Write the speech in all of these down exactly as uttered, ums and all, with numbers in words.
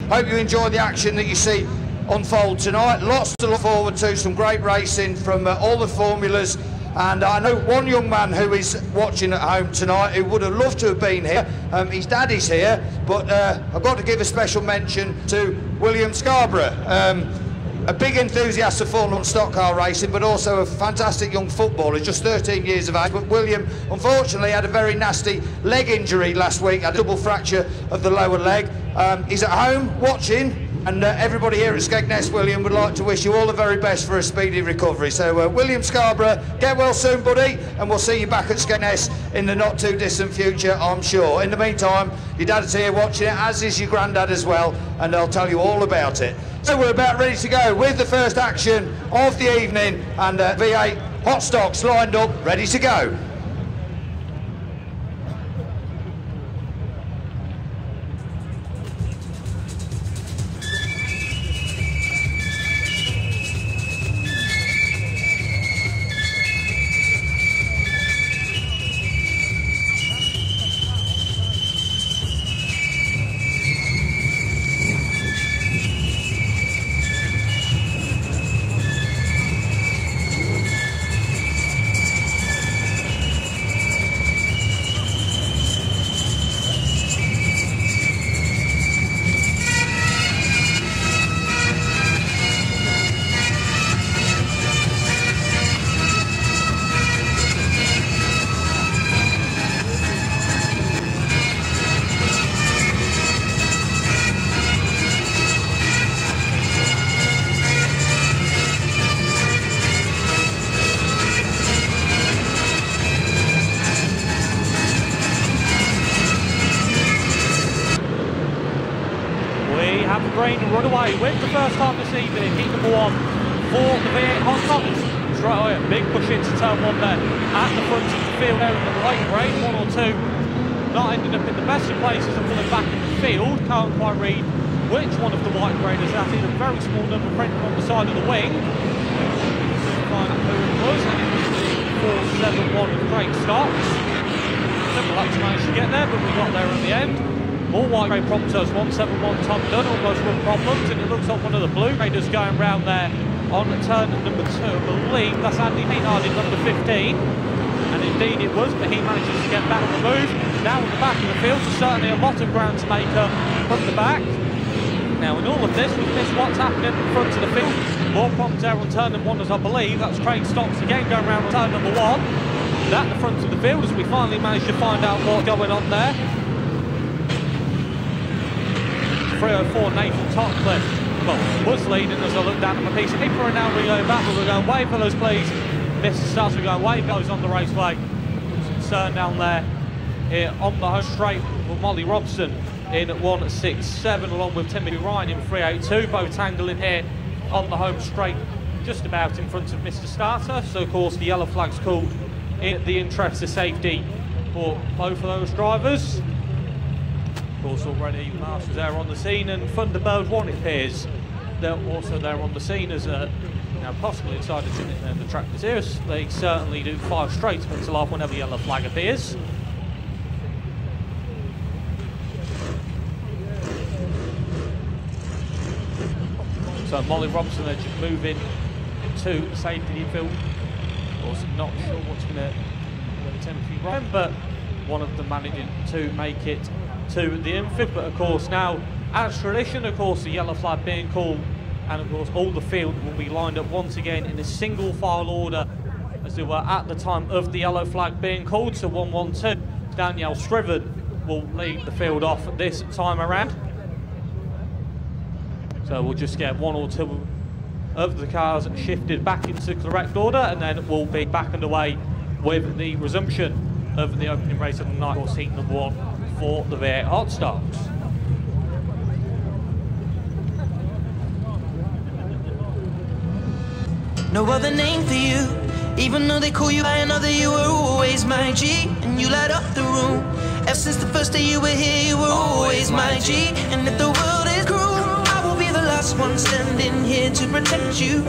Hope you enjoy the action that you see unfold tonight. Lots to look forward to, some great racing from uh, all the formulas. And I know one young man who is watching at home tonight who would have loved to have been here. Um, his daddy's here, but uh, I've got to give a special mention to William Scarborough. Um, a big enthusiast of Formula One stock car racing, but also a fantastic young footballer, just thirteen years of age. But William, unfortunately, had a very nasty leg injury last week, had a double fracture of the lower leg. Um, he's at home watching. And uh, everybody here at Skegness, William, would like to wish you all the very best for a speedy recovery. So, uh, William Scarborough, get well soon, buddy, and we'll see you back at Skegness in the not too distant future, I'm sure. In the meantime, your dad's here watching it, as is your granddad as well, and they'll tell you all about it. So we're about ready to go with the first action of the evening, and uh, V eight hot stocks lined up, ready to go. Run away with the first half this evening, heat number one for the V eight Hot Stocks. Straight away, a big push into turn one there at the front of the field there in the light grade, one or two. Not ending up in the best of places and pulling back in the field. Can't quite read which one of the white graders that is. A very small number printed on the side of the wing. Find out who it was, and it was the four seven one of Craig Stocks. Simple luck to manage to get there, but we got there in the end. More white grade prompters, one seven one Tom Dunn, almost run problems, and it looks like one of the blue graders going round there on turn number two. I believe that's Andy Maynard in number fifteen, and indeed it was, but he manages to get back on the move. Now in the back of the field, so certainly a lot of ground to make up from the back. Now in all of this, we've missed what's happening in front of the field. More prompt there on turn number one, as I believe, that's Craig Stocks again going round on turn number one. And at the front of the field, as we finally managed to find out what's going on there. three oh four Nathan Totcliffe, well, was leading as I look down at my piece of paper, and now we're going back, but we're going way for those, please. Mister Starts, we're going way goes on the raceway. Concern down there here on the home straight with Molly Robson in one six seven, along with Timothy Ryan in three eight two, both tangling here on the home straight, just about in front of Mister Starter. So, of course, the yellow flag's called in the interest of safety for both of those drivers. Of course, already Marshall's there on the scene, and Thunderbird one, it appears, they're also there on the scene as a, you know, possibly inside the, uh, the track materials. They certainly do five straight until off whenever the yellow flag appears. So Molly Robson are just moving to the safety field. Of course, I'm not sure what's going to Timothy Ryan, but one of them managing to make it to the infield. But of course now, as tradition, of course the yellow flag being called, and of course all the field will be lined up once again in a single file order as they were at the time of the yellow flag being called. So one one two, Danielle Scriven will lead the field off this time around. So we'll just get one or two of the cars shifted back into the correct order, and then we'll be back underway with the resumption of the opening race of the night, course heat number one for the V eight Hot Stocks. No other name for you, even though they call you by another, you were always my G, and you light up the room. Ever since the first day you were here, you were always my G. And if the world is cruel, I will be the last one standing here to protect you.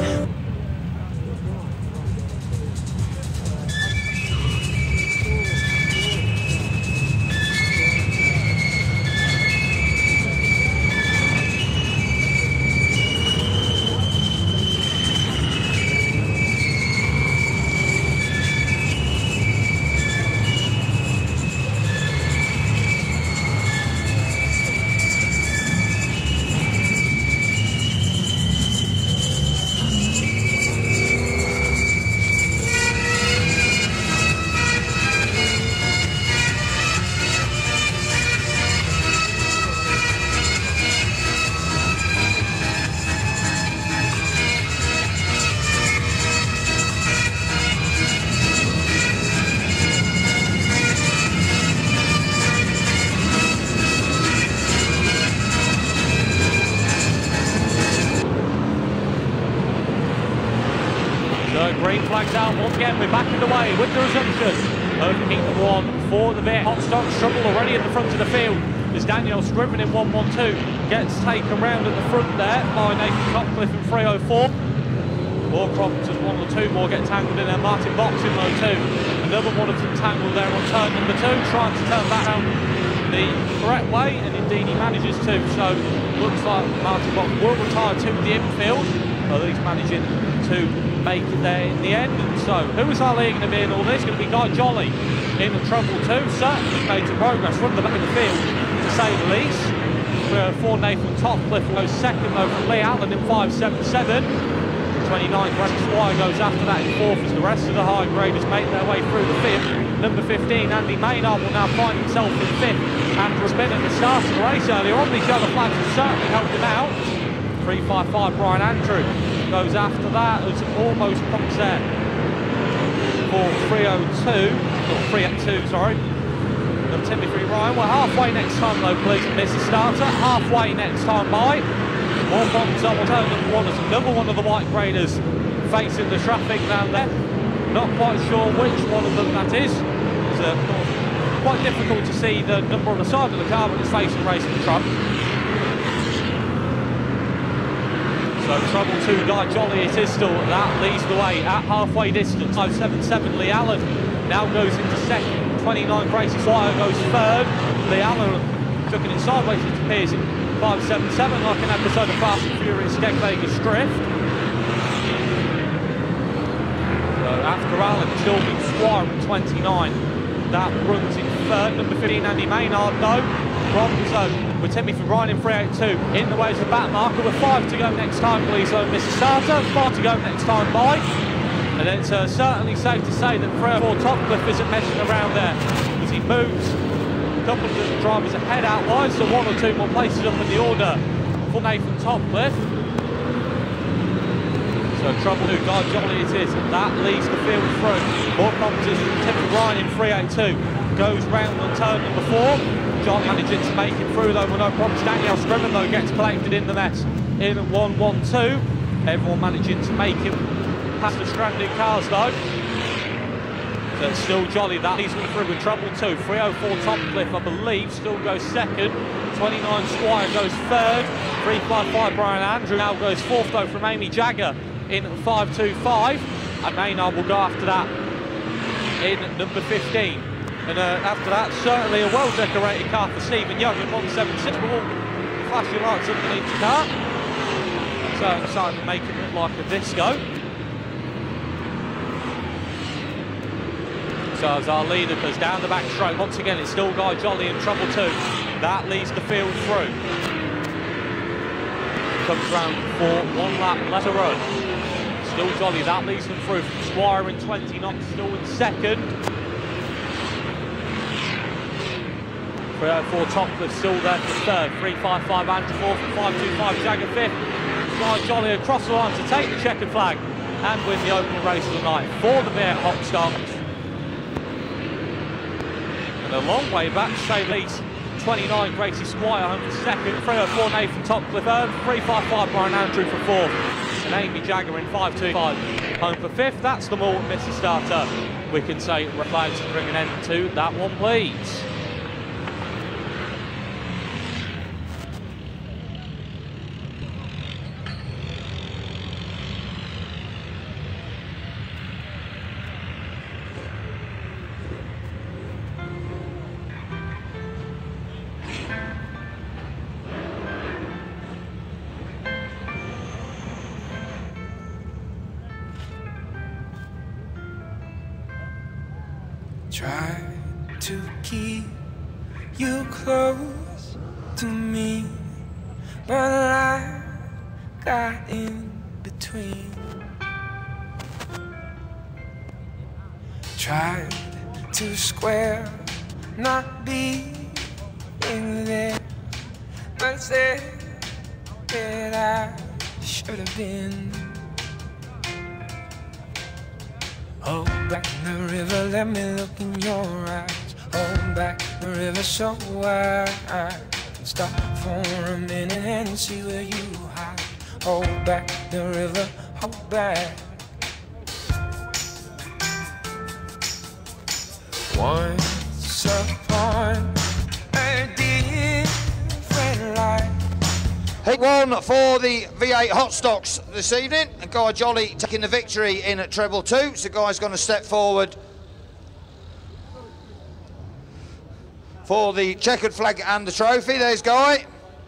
Green flags out once again. We're back in the way with the resumption of heat number one for the V eight Hot Stock. Struggle already in the front of the field as Daniel Scriven in one one two gets taken round at the front there by Nathan Topcliffe in three oh four. More problems as one or two more get tangled in there. Martin Box in row two. Another one of them tangled there on turn number two, trying to turn that around the correct way, and indeed he manages to. So looks like Martin Box will retire to the infield, although he's managing to make it there in the end. And so who is our leader going to be in all this? It's going to be Guy Jolly in trouble too. Certainly made some progress from the back of the field, to say the least. For Nathan Topcliffe goes second though from Lee Allen in five seven seven. twenty-nine, Greg Squire goes after that in fourth as the rest of the high graders make their way through the fifth. Number fifteen, Andy Maynard, will now find himself in fifth. Andrew's been at the start of the race earlier on. These yellow flags have certainly helped him out. three five five, Brian Andrew goes after that as almost comes there for three oh two, or three oh two, sorry. Of Timothy Ryan. We're halfway next time though, please, Mister Starter. Halfway next time by. More problems on turn number one as another one of the white graders facing the traffic down there. Not quite sure which one of them that is. It's uh, quite difficult to see the number on the side of the car when it's facing racing truck. So trouble two, Guy Jolly it is still. That leads the way at halfway distance. five seven seven, Lee Allen now goes into second. twenty-nine, Gracie Swire goes third. Lee Allen chucking it sideways, it appears in five seven seven, like an episode of Fast and Furious Skeg Vegas Drift. So after Allen, still being Squire in twenty-nine. That runs in third. Number fifteen, Andy Maynard, though. Problems though with Timothy Ryan in three eight two. In the way is the back marker with five to go next time, please, though, Mister Starter. Five to go next time by. And it's uh, certainly safe to say that three oh four Topcliffe isn't messing around there as he moves a couple of the drivers ahead out wide, so one or two more places up in the order for Nathan Topcliffe. So trouble two, Guy Jolly it is, and that leads the field through. More competition from Timothy Ryan in three eight two. Goes round on turn number four. John managing to make it through though with no problems. Daniel Scriven though gets collected in the mess in one one two. Everyone managing to make it past the stranded cars though. So it's still Jolly, that leads them through with trouble too. three oh four Topcliffe, I believe, still goes second. twenty-nine Squire goes third. three five five Brian Andrew now goes fourth though from Amy Jagger in five two five. And Maynard will go after that in number fifteen. And uh, after that, certainly a well-decorated car for Stephen Young in one seven six. With all the flashing lights underneath the car. So excited to make it look like a disco. So as our leader goes down the back straight, once again it's still Guy Jolly in trouble too. That leads the field through. Comes round for one lap, let her run. Still Jolly, that leads them through from Squire in twenty-nine, still in second. three oh four Topcliffe still there for third. three five five Andrew fourth and five two five Jagger fifth. Guy Jolly across the line to take the checkered flag and win the opening race of the night for the V eight Hot Stock. A long way back, to say the least. twenty-nine, Gracie Squire home for second. three oh four, Nathan Topcliffe earned. three five five, Brian Andrew for fourth. And Amy Jagger in five two five home for fifth. That's them all, Mister Starter. We can say reflects to bring an end to that one, please. Try to keep you close to me, but I got in between. Tried to square, not being there, but said that I should have been. Hold back the river, let me look in your eyes. Hold back the river so I can stop for a minute and see where you hide. Hold back the river, hold back. Once upon a different life. Heat one for the V eight Hot Stocks this evening, and Guy Jolly taking the victory in at treble two. So Guy's going to step forward for the checkered flag and the trophy. There's Guy.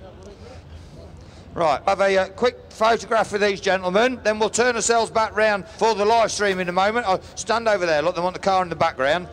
Right, have a uh, quick photograph with these gentlemen, then we'll turn ourselves back round for the live stream in a moment. I'll stand over there, look, they want the car in the background.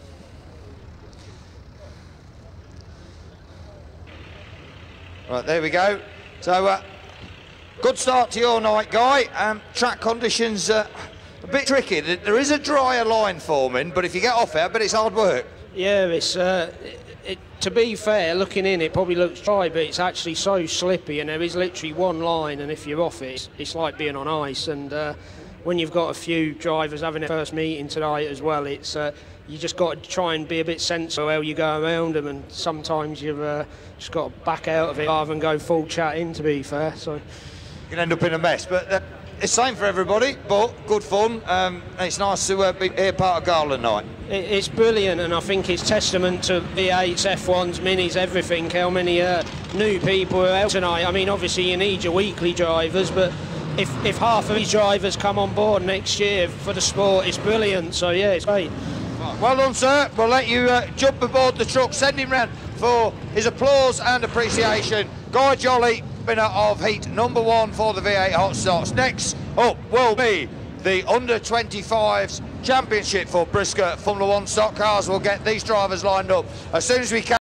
Right, there we go. So, uh, good start to your night, Guy. Um, track conditions uh, a bit tricky. There is a drier line forming, but if you get off it, but it's hard work. Yeah, it's uh, it, to be fair, looking in, it probably looks dry, but it's actually so slippy, and there is literally one line, and if you're off it, it's, it's like being on ice. And uh, when you've got a few drivers having their first meeting tonight as well, it's uh, you just got to try and be a bit sensible how you go around them, and sometimes you've uh, just got to back out of it rather than go full chat in, to be fair. So you can end up in a mess, but uh, it's the same for everybody, but good fun. Um, and it's nice to uh, be here part of Garland night. It, it's brilliant, and I think it's testament to V eights, F ones, minis, everything, how many uh, new people are out tonight. I mean, obviously you need your weekly drivers, but if, if half of these drivers come on board next year for the sport, it's brilliant. So yeah, it's great. Well done, sir. We'll let you uh, jump aboard the truck, send him round for his applause and appreciation. Guy Jolly, winner of heat number one for the V eight Hot Stocks. Next up will be the under twenty-fives championship for Briscoe Formula One stock cars. We'll get these drivers lined up as soon as we can.